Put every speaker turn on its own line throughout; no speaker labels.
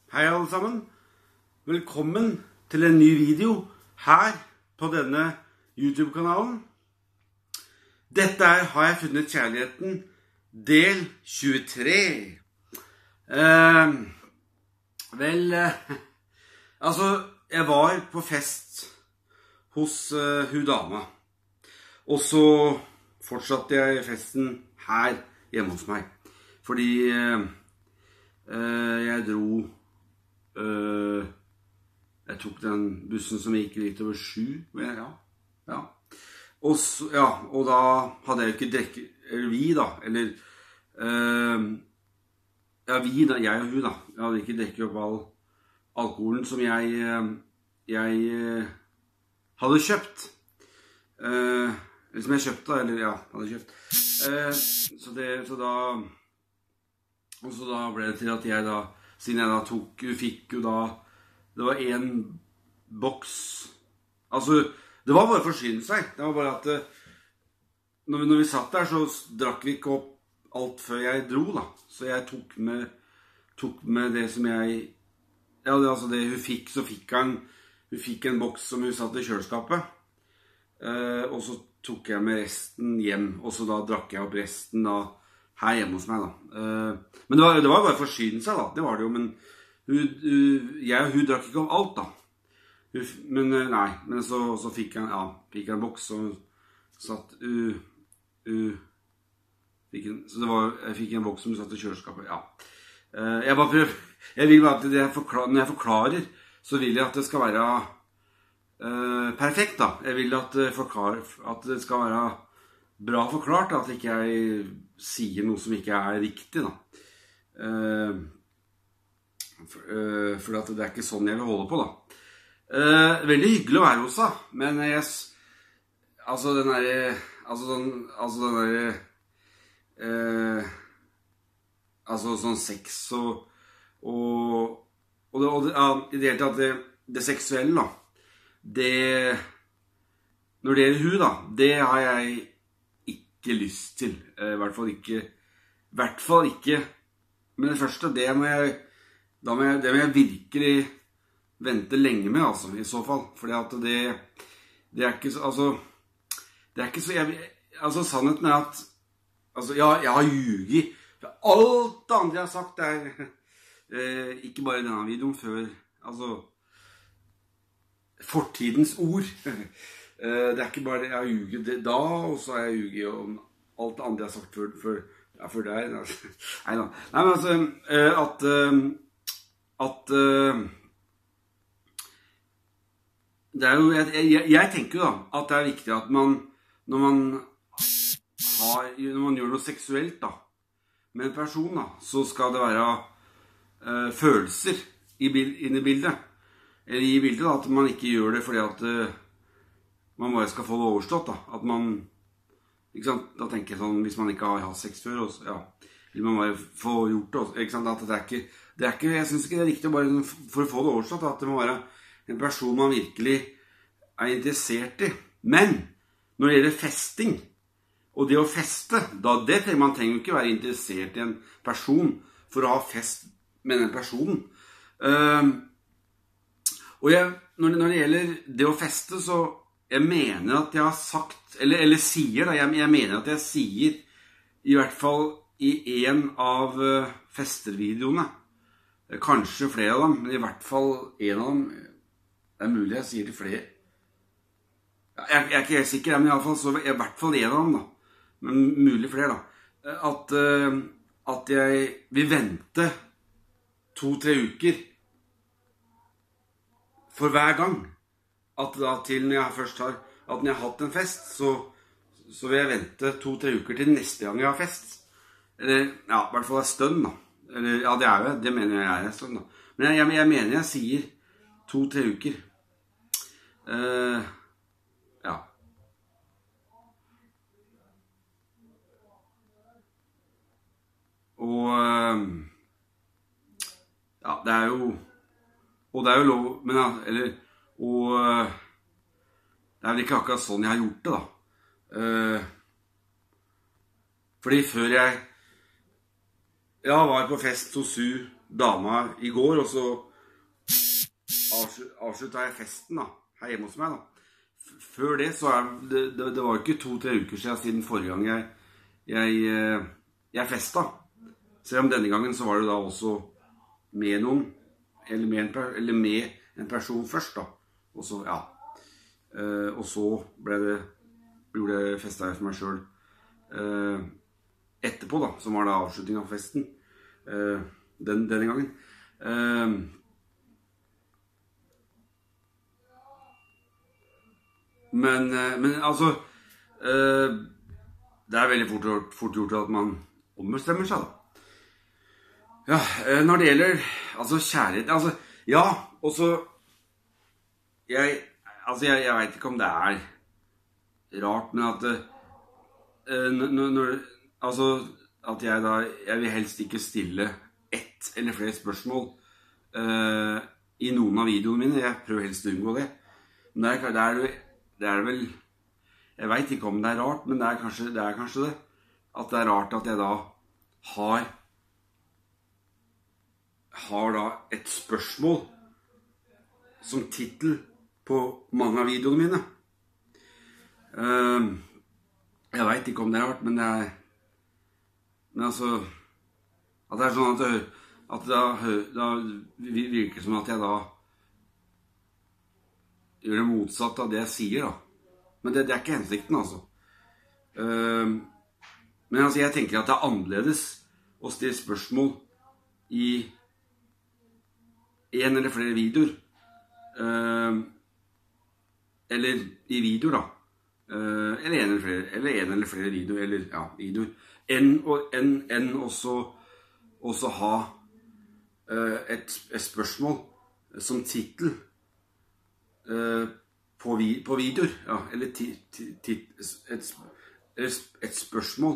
Hei alle sammen. Velkommen til en ny video her på denne YouTube-kanalen. Dette Har jeg funnet kjærligheten, del 23. Jeg var på fest hos hun dama. Og så fortsatte jeg festen her hjemme hos meg. Fordi jeg dro... jeg tok den bussen som gikk litt over 7, ja. Og da hadde jeg ikke drikket, eller vi da, vi da, jeg og hun da, jeg hadde ikke drikket opp all alkoholen som jeg hadde kjøpt, eller som jeg kjøpte, hadde kjøpt, så da ble det til at jeg da, siden jeg da fikk jo da, det var en boks, altså, det var bare å forsyne seg, det var bare at når vi satt der, så drakk vi ikke opp alt før jeg dro da, så jeg tok med det som jeg, altså det hun fikk, så fikk hun fikk en boks som hun satt i kjøleskapet, og så tok jeg med resten hjem, og så da drakk jeg opp resten da, her hjemme hos meg da. Men det var bare å forsyne seg da, det var det jo, men jeg og hun drakk ikke om alt da. Men så fikk jeg en boks, og satt jeg fikk en boks som satt i kjøleskapet, ja. Jeg vil bare at når jeg forklarer, så vil jeg at det skal være perfekt da. Jeg vil at det skal være bra forklart, at ikke jeg sier noe som ikke riktig da. For det ikke sånn jeg vil holde på da. Veldig hyggelig å være hos deg, men sånn sex og i det hele tatt det seksuelle da, når det gjelder hun da, det har jeg ikke lyst til, i hvert fall ikke, men det første, det må jeg virkelig vente lenge med, altså, i så fall, fordi at det ikke så, sannheten at, jeg har ljuget, alt det andre jeg har sagt ikke bare i denne videoen før, fortidens ord, det ikke bare jeg har ljuget da, og så har jeg ljuget om alt det andre jeg har sagt før der. Nei, men det jo, jeg tenker jo da, at det viktig at når man gjør noe seksuelt da, med en person da, så skal det være følelser inne i bildet, eller i bildet da, at man ikke gjør det fordi at man bare skal få det overstått da, at man, ikke sant, da tenker jeg sånn, hvis man ikke har hatt sex før, vil man bare få gjort det, ikke sant, at det ikke, jeg synes ikke det riktig bare for å få det overstått, at det må være en person man virkelig interessert i, men når det gjelder festing, og det å feste, da man trenger jo ikke være interessert i en person for å ha fest med den personen, og når det gjelder det å feste, så jeg mener at jeg har sagt, eller sier da, jeg mener at jeg sier, i hvert fall i en av festervideoene, kanskje flere av dem, men i hvert fall en av dem, det mulig jeg sier til flere, jeg ikke helt sikker, men i hvert fall så i hvert fall en av dem da, men mulig flere da, at jeg vil vente 2-3 uker for hver gang, at da til når jeg først har, at når jeg har hatt en fest, så vil jeg vente 2-3 uker til neste gang jeg har fest. Eller, i hvert fall en stund da. Eller, det mener jeg en stund da. Men jeg mener jeg sier 2-3 uker. Og, det jo lov, men og det vel ikke akkurat sånn jeg har gjort det da. Fordi før jeg var på fest hos hun dama i går, og så avsluttet jeg festen da, her hjemme hos meg da. Før det så det var ikke 2-3 uker siden forrige gang jeg festet. Selv om denne gangen så var det da også med noen, eller med en person først da. Og så, ja. Og så ble det festet for meg selv etterpå da, som var da avslutningen av festen denne gangen. Men altså, det veldig fort gjort at man ombestemmer seg da. Ja, når det gjelder, altså kjærlighet, altså, ja, og så, jeg vet ikke om det rart, men at, altså, at jeg vil helst ikke stille ett eller flere spørsmål i noen av videoene mine, jeg prøver helst å unngå det. Men det vel, jeg vet ikke om det rart, men det kanskje det, at det rart at jeg da har da et spørsmål som titel på mange av videoene mine. Jeg vet ikke om det rart, men men altså, at det sånn at da virker det som at jeg da gjør det motsatt av det jeg sier da. Men det ikke hensikten altså. Men altså, jeg tenker at det annerledes å stille spørsmål i en eller flere videoer, eller i videoer da, eller en eller flere videoer, eller ja, videoer, enn også ha et spørsmål som titel på videoer, ja, eller et spørsmål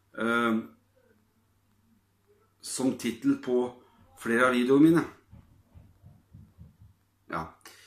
som titel på flere av videoene mine. Ja.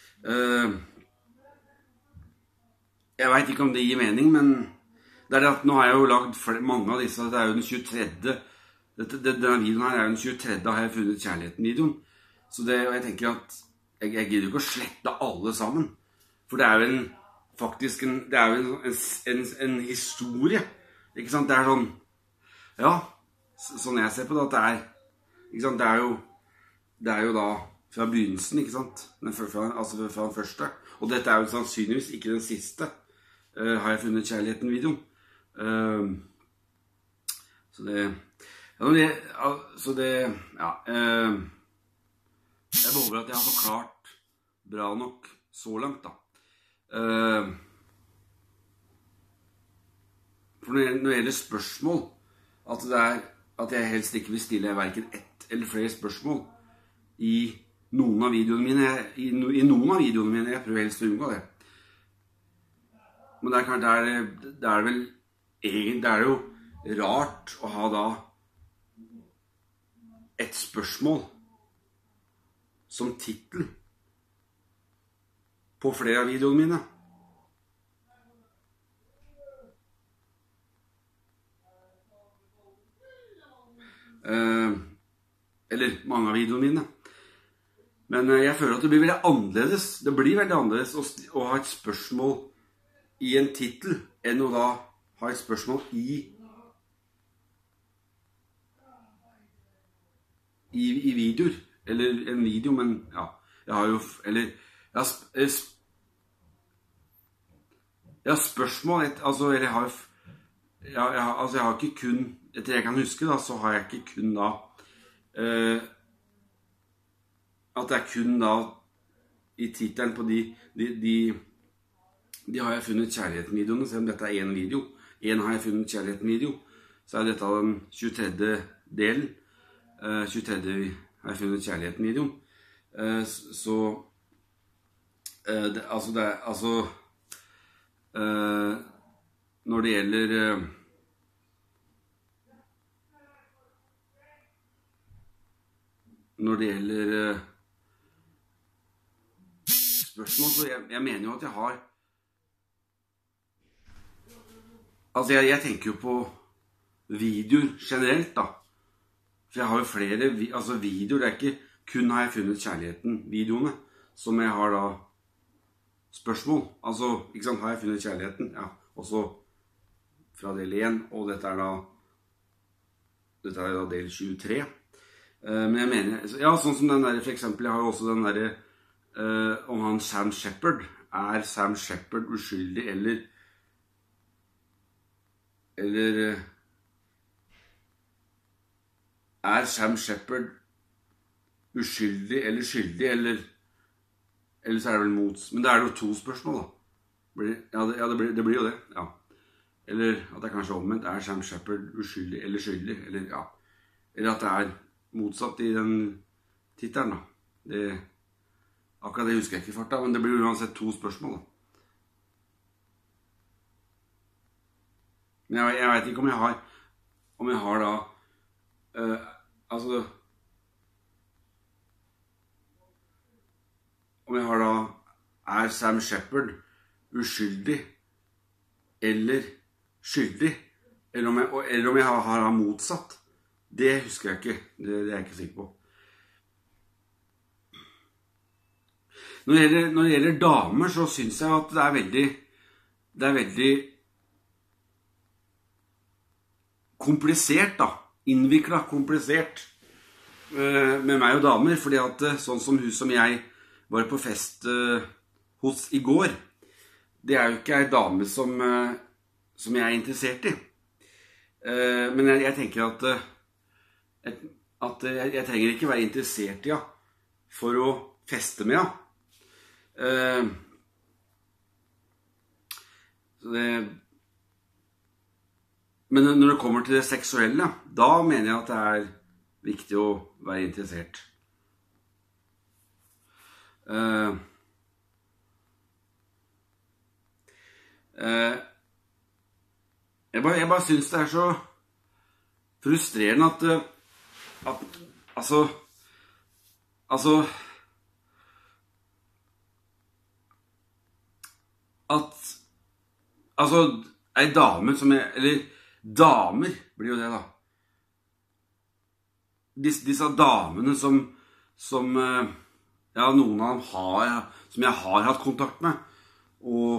Jeg vet ikke om det gir mening, men det det at nå har jeg jo lagd mange av disse, det jo den 23. Denne videoen her jo den 23. har jeg funnet kjærligheten-videoen. Så og jeg tenker at jeg gidder ikke å slette alle sammen. For det vel faktisk en historie. Ikke sant? Det sånn, ja, sånn jeg ser på det, at ikke sant? Det jo da fra begynnelsen, ikke sant? Altså fra den første. Og dette jo sannsynligvis ikke den siste, har jeg funnet kjærligheten-videoen. Så det, ja, jeg håper at jeg har forklart bra nok så langt da. For når det gjelder spørsmål, at jeg helst ikke vil stille hverken ett eller flere spørsmål i noen av videoene mine, jeg prøver helst å unngå det. Men det vel egentlig, det jo rart å ha da et spørsmål som titel på flere av videoene mine. Eller mange av videoene mine. Men jeg føler at det blir veldig annerledes. Det blir veldig annerledes å ha et spørsmål i en titel enn å da ha et spørsmål i videoer. Eller en video, men ja, jeg har jo, eller jeg har spørsmål, altså, eller jeg har ikke kun, etter jeg kan huske da, så har jeg ikke kun da, at det kun da, i titelen på de har jeg funnet kjærligheten-videoene, selv om dette en video. En har jeg funnet kjærligheten-video, så dette den 23. delen. 23. har jeg funnet kjærligheten-videoen. Så når det gjelder spørsmål, så jeg mener jo at jeg har, altså jeg tenker jo på videoer generelt da, For jeg har jo flere videoer, det ikke kun har jeg funnet kjærligheten, videoene, som jeg har da spørsmål. Altså, ikke sant, har jeg funnet kjærligheten? Ja, også fra del 1, og dette er da del 23. Men jeg mener, ja, sånn som den der, for eksempel, jeg har jo også den der, om han Sam Shepard, er Sam Shepard uskyldig, eller er Sam Shepard uskyldig eller skyldig, eller så er det vel mot, men det er jo 2 spørsmål da. Ja, det blir jo det, ja. Eller at det er kanskje omvendt, er Sam Shepard uskyldig eller skyldig, eller ja. Eller at det er motsatt i den titelen da. Akkurat det husker jeg ikke i farta, men det blir uansett 2 spørsmål da. Men jeg vet ikke om jeg har da, altså, om jeg har da, er Sam Shepard uskyldig eller skyldig, eller om jeg har motsatt. Det husker jeg ikke, det er jeg ikke sikker på. Når det gjelder damer, så synes jeg at det er veldig komplisert da, innviklet komplisert med meg og damer, fordi at sånn som hun som jeg var på fest hos i går, det er jo ikke en dame som jeg er interessert i. Men jeg tenker at jeg trenger ikke være interessert i for å feste med men når det kommer til det seksuelle, da mener jeg at det er viktig å være interessert. Jeg bare synes det er så frustrerende at en dame som eller damer blir jo det da. Disse damene som ja, noen av dem som jeg har hatt kontakt med, og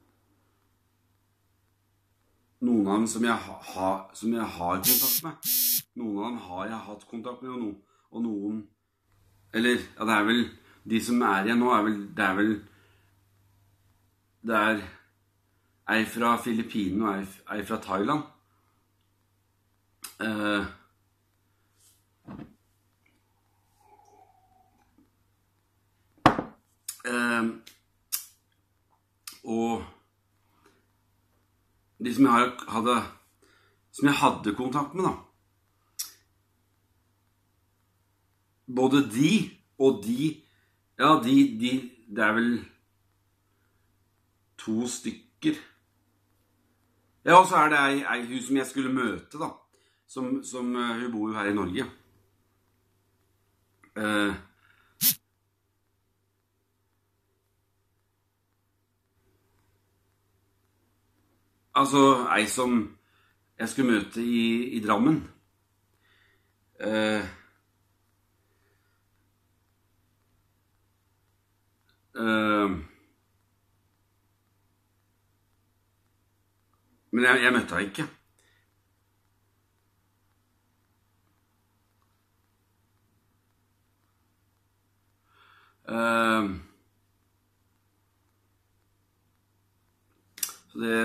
noen av dem som jeg har kontakt med. Noen av dem har jeg hatt kontakt med, og noen, eller, ja, det er vel, de som er igjen nå, det er ei fra Filippinene og ei fra Thailand. Og de som jeg hadde kontakt med da, både de og de, ja, det er vel 2 stykker. Ja, og så er det ei hun som jeg skulle møte da, som hun bor jo her i Norge. Altså, ei som jeg skulle møte i Drammen. Men jeg møtte henne ikke. Så det...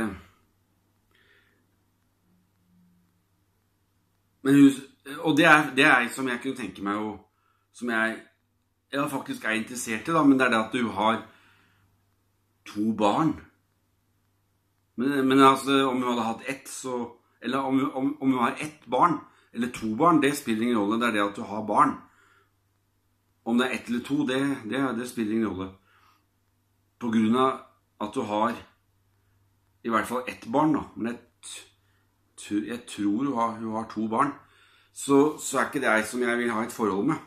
Men og det er som jeg kunne tenke meg, og som jeg faktisk er interessert i da, men det er det at du har 2 barn. Men altså, om hun hadde hatt ett, så... Eller om hun har 1 barn, eller 2 barn, det spiller ingen rolle, det er det at du har barn. Om det er 1 eller 2, det spiller ingen rolle. På grunn av at du har i hvert fall 1 barn da, men jeg tror hun har 2 barn, så er ikke det jeg som jeg vil ha et forhold med.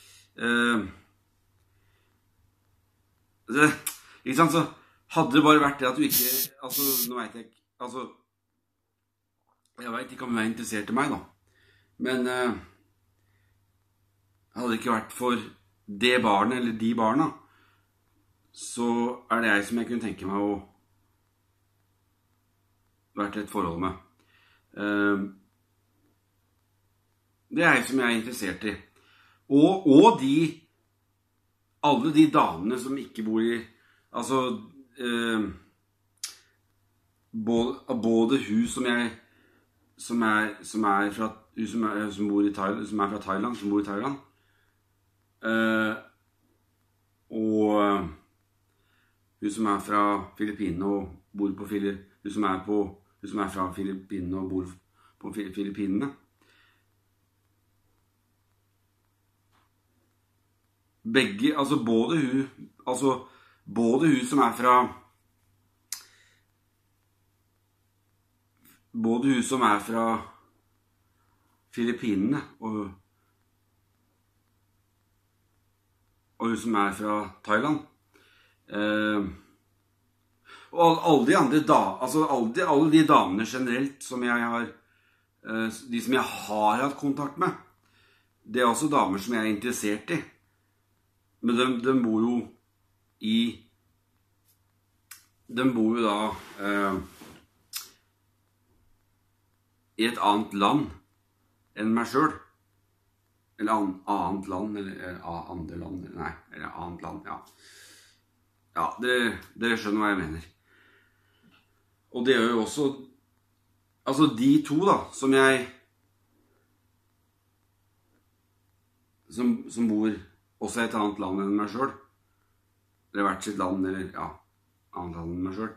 Ikke sant, så hadde det bare vært det at du ikke, altså, nå vet jeg ikke, altså, jeg vet ikke om hun er interessert i meg da, men hadde det ikke vært for det barnet eller de barna, så det jeg som jeg kunne tenke meg å vært i et forhold med. Det jeg som jeg interessert i. Og alle de damene som ikke bor i, altså, både hun som bor i Thailand, som fra Thailand, som bor i Thailand, og hun som fra Filippinene og bor på hun som fra Filippinene og bor på Filippinene. Begge, altså både hun som fra Filippinene og hun som fra Thailand, og alle de andre alle de damene generelt som jeg har, de som jeg har hatt kontakt med, det også damer som jeg interessert i. Men de bor jo da i et annet land enn meg selv. Eller annet land, eller andre land, nei, eller annet land, ja. Ja, dere skjønner hva jeg mener. Og det jo også, altså de to da, som bor også i et annet land enn meg selv, eller hvert sitt land, eller ja, annet land enn meg selv.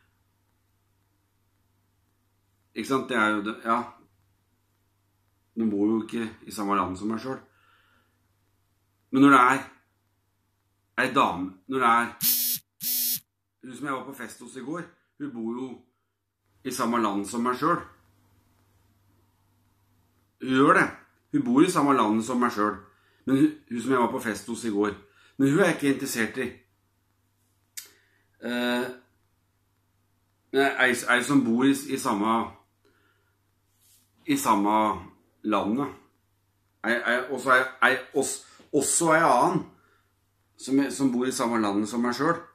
Ikke sant, det jo det, ja, de bor jo ikke i samme land som meg selv. Men når det en dame, når det hun som jeg var på fest hos i går, hun bor jo i samme land som meg selv. Hun gjør det. Hun bor i samme land som meg selv. Men hun som jeg var på fest hos i går, men hun jeg ikke interessert i. Ei som bor i samme landet. Også ei annen som bor i samme landet som meg selv.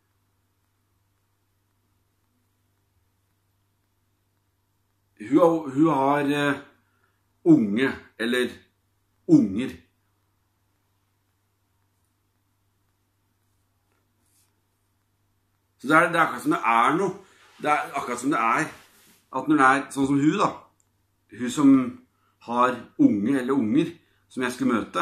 Hun har unge, eller unger. Så det akkurat som det noe. Det akkurat som det at når det sånn som hun da, hun som har unge eller unger som jeg skulle møte,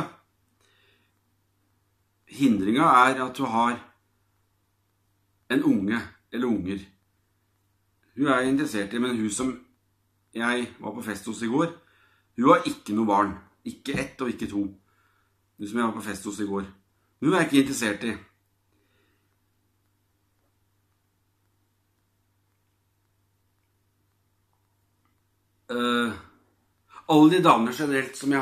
hindringen at hun har en unge eller unger. Hun interessert i, men hun som jeg var på fest hos i går, hun har ikke noe barn. Ikke ett og ikke to. Hun som jeg var på fest hos i går. Hun jeg ikke interessert i. Alle de damene generelt som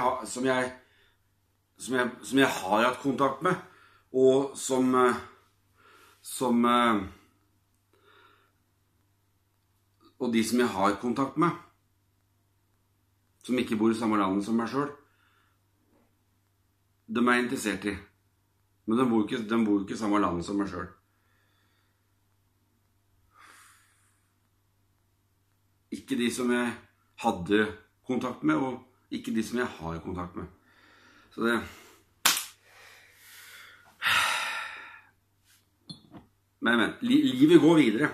jeg har hatt kontakt med, og og de som jeg har kontakt med, som ikke bor i samme landet som meg selv, de jeg interessert i. Men de bor ikke i samme landet som meg selv. Ikke de som jeg hadde kontakt med, og ikke de som jeg har kontakt med. Så det... Men, livet går videre.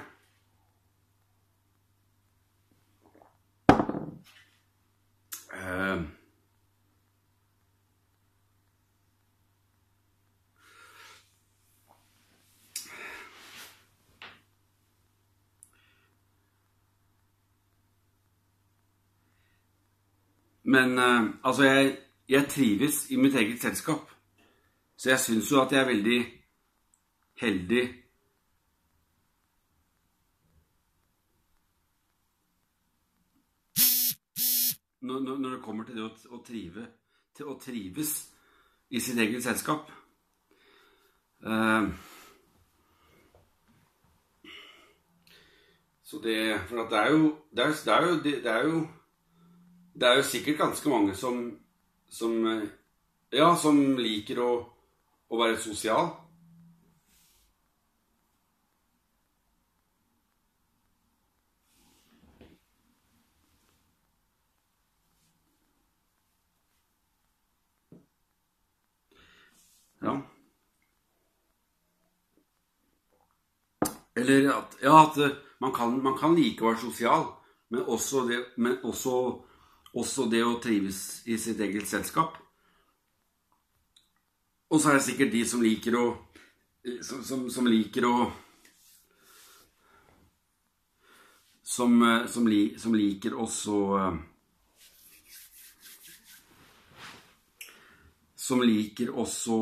Men altså jeg trives i mitt eget selskap. Så jeg synes jo at jeg veldig heldig når det kommer til det å trives i sitt eget selskap. Så for at det er jo sikkert ganske mange som Ja, som liker å være sosial. Ja. Eller at, ja, at man kan like å være sosial, men også det å trives i sitt eget selskap. Og så er det sikkert de som liker som liker som liker også som liker også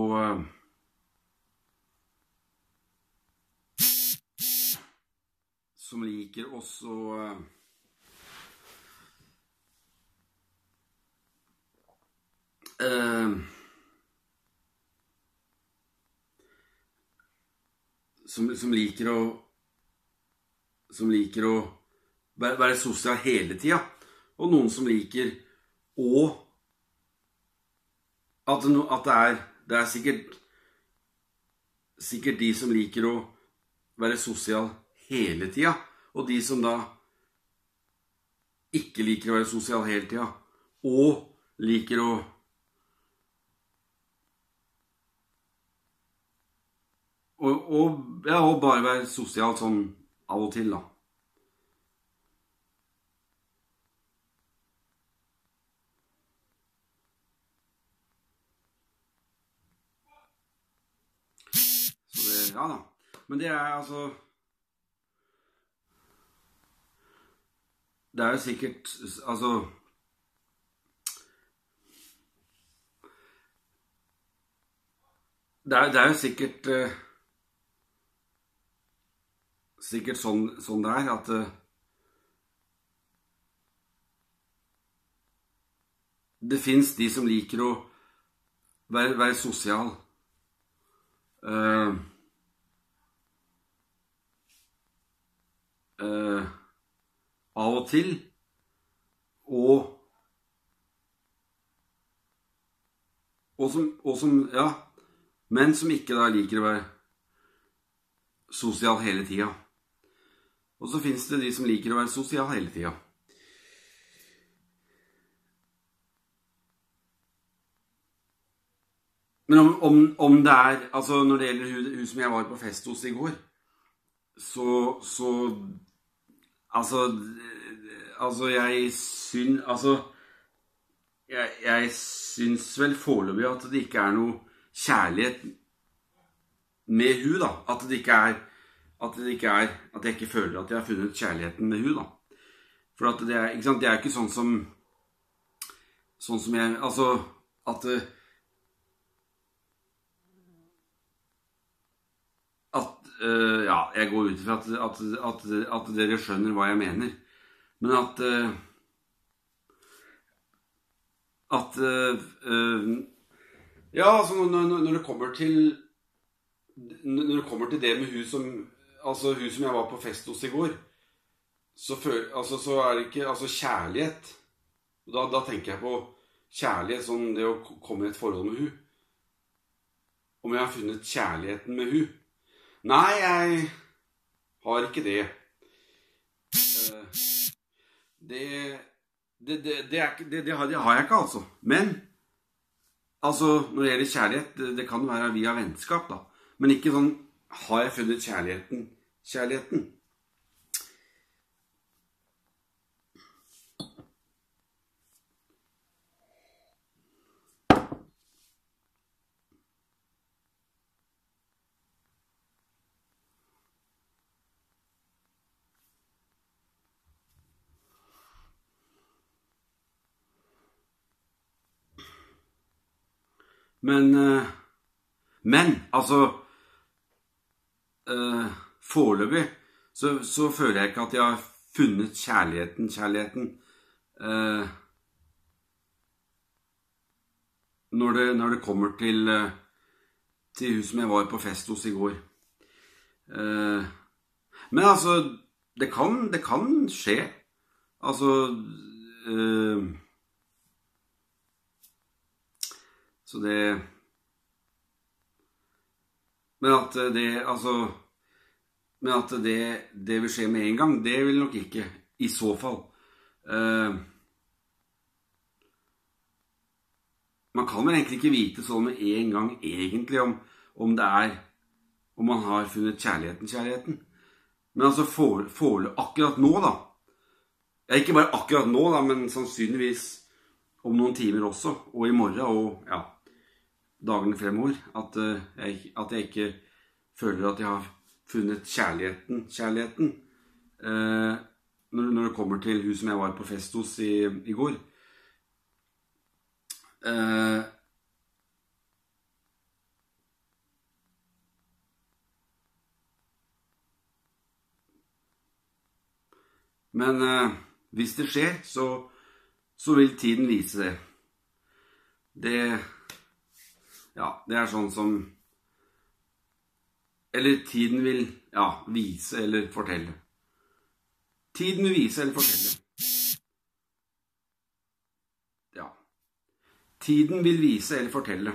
som liker også som liker å være sosial hele tiden, og noen som liker at det er sikkert de som liker å være sosial hele tiden, og de som da ikke liker å være sosial hele tiden, og liker og bare være sosial sånn av og til da. Så det, ja da. Men det er altså det er jo sikkert, altså det er jo sikkert sånn det er, at det finnes de som liker å være sosial av og til, ja, men som ikke da liker å være sosial hele tiden. Og så finnes det de som liker å være sosial hele tiden. Men om det er, altså når det gjelder hun som jeg var på fest hos i går, jeg syns vel foreløpig at det ikke er noe kjærlighet med hun da, at jeg ikke føler at jeg har funnet kjærligheten med hun da. For at det er, ikke sant, det er ikke sånn som jeg, altså, ja, jeg går ut fra at dere skjønner hva jeg mener. Men ja, altså når det kommer til det med hun som jeg var på fest hos i går, så er det ikke, altså kjærlighet, da tenker jeg på kjærlighet, sånn det å komme i et forhold med hun. Om jeg har funnet kjærligheten med hun. Nei, jeg har ikke det. Det har jeg ikke, altså. Men, altså, når det gjelder kjærlighet, det kan jo være via vennskap, da. Men ikke sånn, har jeg funnet kjærligheten? Men altså, foreløpig så føler jeg ikke at jeg har funnet kjærligheten, når det kommer til hun som jeg var på fest hos i går. Men altså, det kan skje. Altså, Så det... Men at det, altså... Men at det vil skje med en gang, det vil nok ikke, i så fall. Man kan vel egentlig ikke vite så med en gang, egentlig, om det om man har funnet kjærligheten. Men altså, akkurat nå da, ja, ikke bare akkurat nå da, men sannsynligvis om noen timer også, og i morgen, og ja, dagene fremover, at jeg ikke føler at jeg har funnet kjærligheten, når det kommer til hun som jeg var på fest hos i går. Men hvis det skjer, så vil tiden vise det. Ja, det sånn som... Eller tiden vil, ja, vise eller fortelle. Tiden vil vise eller fortelle. Ja. Tiden vil vise eller fortelle.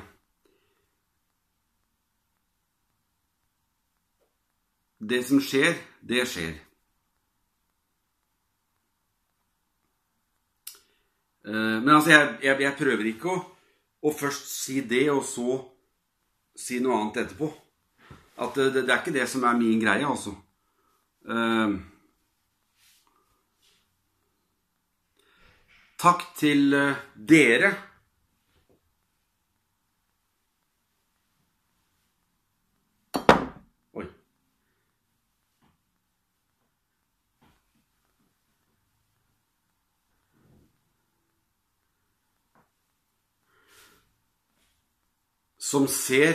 Det som skjer, det skjer. Men altså, jeg prøver ikke å først si det, og så si noe annet etterpå. At det ikke det som min greie, altså. Takk til dere. Oi. Som ser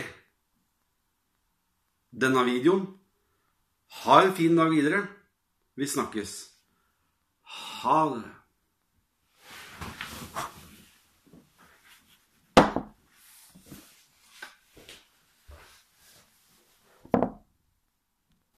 denne videoen. Ha en fin dag videre. Vi snakkes. Ha det.